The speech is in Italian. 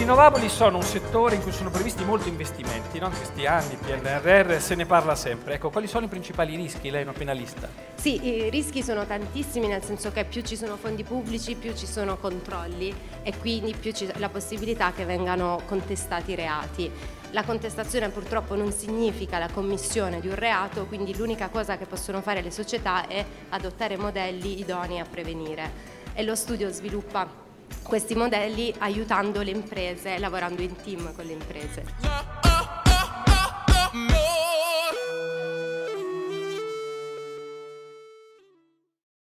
rinnovabili sono un settore in cui sono previsti molti investimenti, no? In questi anni, PNRR, se ne parla sempre. Ecco, quali sono i principali rischi? Lei è una penalista. Sì, i rischi sono tantissimi, nel senso che più ci sono fondi pubblici, più ci sono controlli e quindi più c'è la possibilità che vengano contestati i reati. La contestazione purtroppo non significa la commissione di un reato, quindi l'unica cosa che possono fare le società è adottare modelli idonei a prevenire. E lo studio sviluppa questi modelli aiutando le imprese, lavorando in team con le imprese.